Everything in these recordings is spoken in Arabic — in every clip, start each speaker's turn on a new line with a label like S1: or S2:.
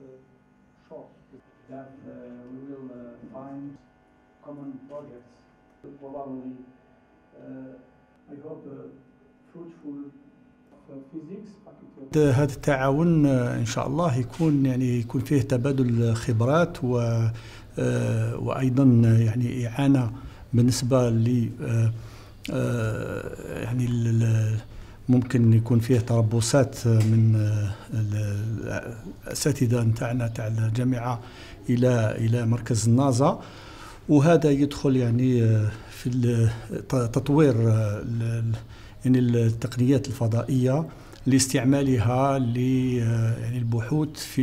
S1: short that we will find common projects. Probably, I hope, fruitful physics.
S2: هذا التعاون إن شاء الله يكون فيه تبادل خبرات وأيضا يعني إعانة بالنسبة ل يعني ممكن يكون فيه تربصات من الأساتذة نتاعنا تاع الجامعة إلى مركز النازا، وهذا يدخل يعني في تطوير يعني التقنيات الفضائية لاستعمالها يعني البحوث في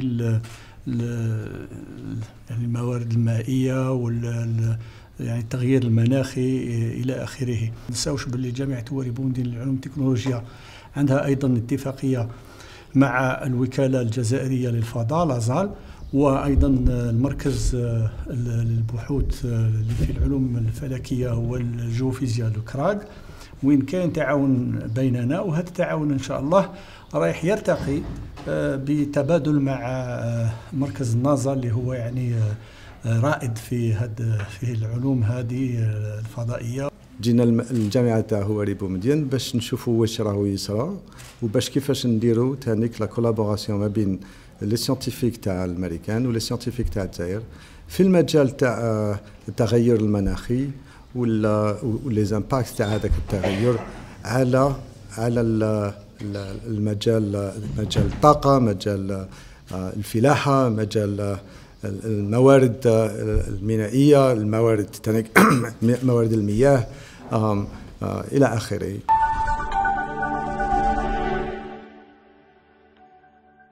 S2: يعني الموارد المائية يعني التغيير المناخي إلى آخره. ما ننساوش باللي جامعة وريبومدين للعلوم والتكنولوجيا عندها أيضا اتفاقية مع الوكالة الجزائرية للفضاء لازال، وأيضا المركز البحوث في العلوم الفلكية والجيوفيزياء الكراغ، وين كان تعاون بيننا، وهذا التعاون إن شاء الله رايح يرتقي بتبادل مع مركز النازا اللي هو يعني رائد في العلوم هذه الفضائية.
S3: جينا الجامعة تاع وريبومدين باش نشوفوا واش راهو يصرى وباش كيفاش نديروا تانيك لا كولابوراسيون ما بين لي سيانتيفيك تاع الامريكان ولي سيانتيفيك تاع الجزائر في المجال تاع التغير المناخي ولي زامباكت تاع هذاك التغير على المجال الطاقة، مجال الفلاحة، مجال الموارد المينائية، موارد المياه إلى آخره.